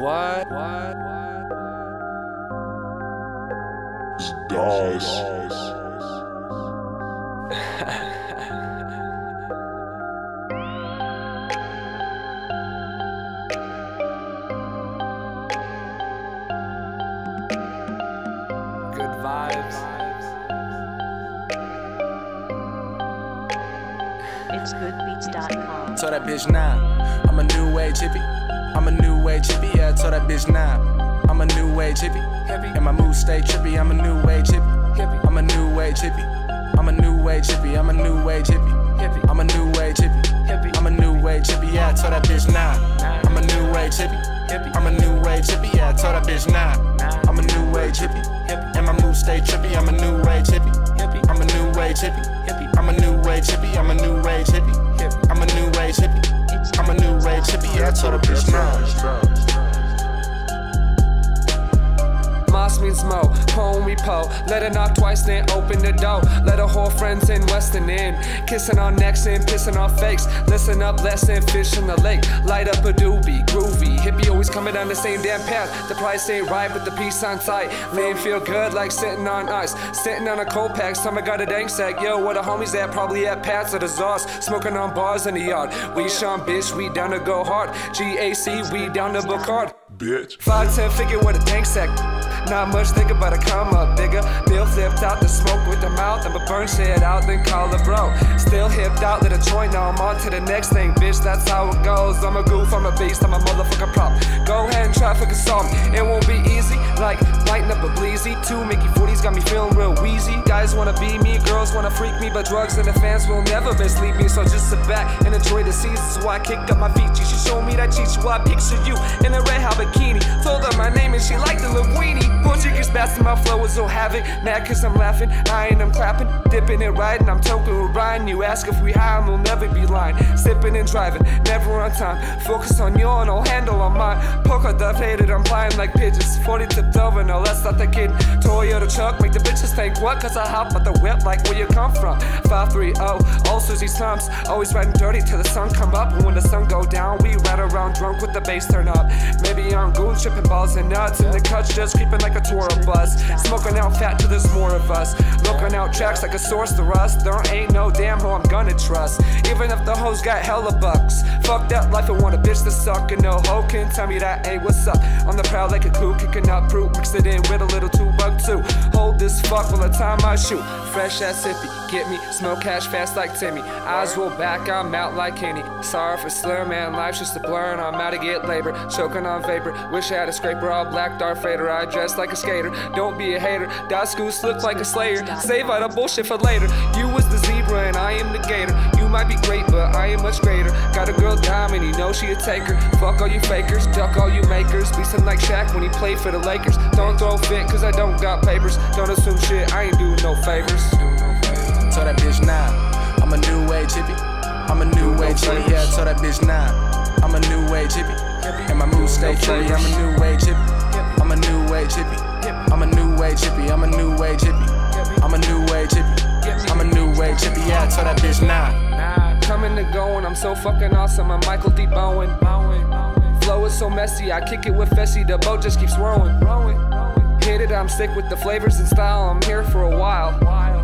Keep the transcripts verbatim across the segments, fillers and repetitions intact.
What? What? It's Dawes. Good vibes. It's good beats dot com. Told that bitch nah, I'm a new age hippie. I'm a new age hippie, yeah, I told that bitch nah. I'm a new age hippie, and my mood stay trippy. I'm a new age hippie, I'm a new age hippie. I'm a new age hippie, I'm a new age hippie. I'm a new age hippie, I'm a new age hippie, yeah, I told that bitch nah. I'm a new age hippie, I'm a new age hippie, yeah, I told that bitch nah. I'm a new age hippie, and my mood stay trippy. I'm a new age hippie, I'm a new age hippie. I'm a new age hippie, I'm a new age hippie. I'm a new age hippie, I'm a new age hippie, yeah, I told that bitch nah. Moss means mo, poem we po. Let her knock twice, then open the door. Let her whole friends in Western Inn. Kissing on necks and pissing on fakes. Listen up, lesson, fish in the lake. Light up a doobie, groovy. Hippie always coming down the same damn path. The price ain't right, but the peace on sight. Lane feel good like sitting on ice. Sitting on a cold pack, stomach got a dank sack. Yo, where the homies at? Probably at Pat's or the Zars. Smoking on bars in the yard. We Sean, bitch, we down to go hard. G A C, we down to Bacard. Bitch. Five, ten figure with a tank sack. Not much think about a come up, digga. Bill flipped out the smoke with the mouth. I'ma burn shit out, then call a bro. Still hipped out, lit a joint, now I'm on to the next thing, bitch. That's how it goes. I'm a goof, I'm a beast, I'm a motherfucking prop. Go ahead and try fucking assault me. It won't be easy, like lighting up a bleezy. Two Mickey forties got me feeling real wheezy. Guys wanna be me, girls wanna freak me, but drugs and the fans will never mislead me. So just sit back and enjoy the season. So I kicked up my feet. She showed me that cheat, so I pictured you in a red hot bikini. Told her my name and she liked the little weenie. Bullshit gets best in my flow is so havoc. Mad cause I'm laughing, I ain't I'm clapping. Dipping and riding, I'm token with Ryan. You ask if we high and we'll never be lying. Sipping and driving, never on time. Focus on your and I'll handle on mine. Poker the faded, I'm flying like pigeons. forty tipped over, no that's not the kid. Toyota truck, make the bitches think what? Cause I hop out the whip like where you come from. five three oh, all Susie Slumps. Always riding dirty till the sun come up. And when the sun go down, we ride around drunk with the bass turn up. Maybe I'm goon tripping balls and nuts. And the cuts just creeping like a tour bus. Smoking out fat till there's more of us. Looking out tracks like a source to rust. There ain't no damn hoe I'm gonna trust. Even if the hoes got hella bucks. Fuck that life and want a bitch to suck. And no hoe can tell me that ain't what's up. On the prowl like a coup, kicking up fruit. Mix it in with a little two buck too. Hold this fuck while the time I shoot. Fresh ass hippie, get me. Smoke cash fast like Timmy. Eyes roll back, I'm out like Henny. Sorry for slur, man, life's just a blur and I'm out to get labor. Choking on vapor, wish I had a scraper. All black Darth Vader, I dress like a skater. Don't be a hater, Das Goose look like a slayer. Save all the bullshit for later. You was the zebra and I am the gator. You might be great, but I am much greater. Got a girl diamond, you know she a taker. Fuck all you fakers, duck all you makers. Be some like Shaq when he played for the Lakers. Don't throw fit cause I don't got papers. Don't assume shit, I ain't doing no favors. Told that bitch nah, I'm a new age hippie. I'm a new age hippie, yeah, I told that bitch nah. I'm a new age hippie, and my mood stay trippy. I'm a new age hippie, I'm a new age hippie. I'm a new age hippie, I'm a new age hippie. I'm a new age hippie, I'm a new age hippie, yeah, I told that bitch nah. Coming to going, I'm so fucking awesome, I'm Michael D. Bowen. Flow is so messy, I kick it with Fessy, the boat just keeps rowing. Hit it, I'm sick with the flavors and style, I'm here for a while.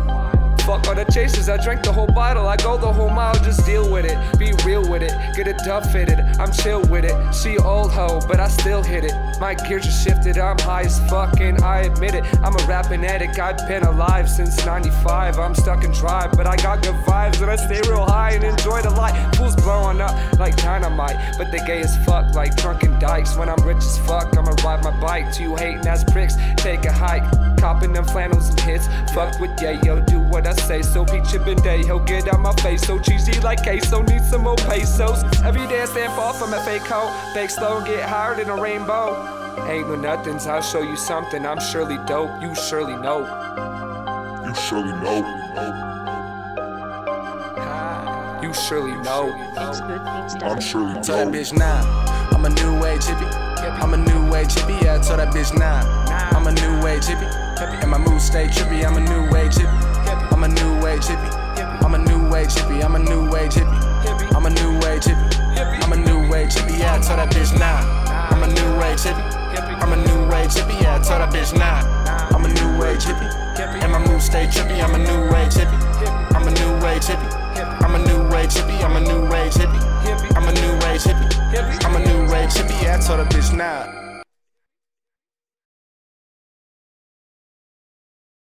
Fuck all the chasers, I drank the whole bottle. I go the whole mile, just deal with it. Be real with it, get a dub fitted. I'm chill with it, she old hoe, but I still hit it. My gear just shifted, I'm high as fuck and I admit it. I'm a rapping addict, I've been alive since ninety-five. I'm stuck and dry, but I got good vibes and I stay real high and enjoy the light. Fools blowing up like dynamite, but they gay as fuck like drunken dykes. When I'm rich as fuck, I'ma ride my bike. Two hating ass pricks, take a hike. Copping them flannels and hits. Fuck with yayo, do what I say. So peach and day, he'll get out my face. So cheesy like queso, need some more pesos. Every day I stand far from a fake hoe. Fake slow, get higher than a rainbow. Ain't no nothings, I'll show you something. I'm surely dope, you surely know. You surely know. You surely know. It's good beats dot com. I'm surely Told that know. bitch nah, I'm a new age hippie. I'm a new age hippie, yeah, I told that bitch nah. I'm a new age hippie, and my mood stay trippy. I'm a new age hippie, I'm a new age hippie. I'm a new age hippie, I'm a new age hippie. I'm a new age hippie, I'm a new age hippie, yeah, I told that bitch nah. I'm a new age age hippie. I'm a new age hippie, yeah, I told that bitch nah. I'm a new age hippie, and my mood stay trippy. I'm a new age hippie. I'm a new age hippie. I'm a new age hippie. I'm a new age hippie. I'm a new age hippie. I'm a new age hippie, yeah, I told that bitch nah.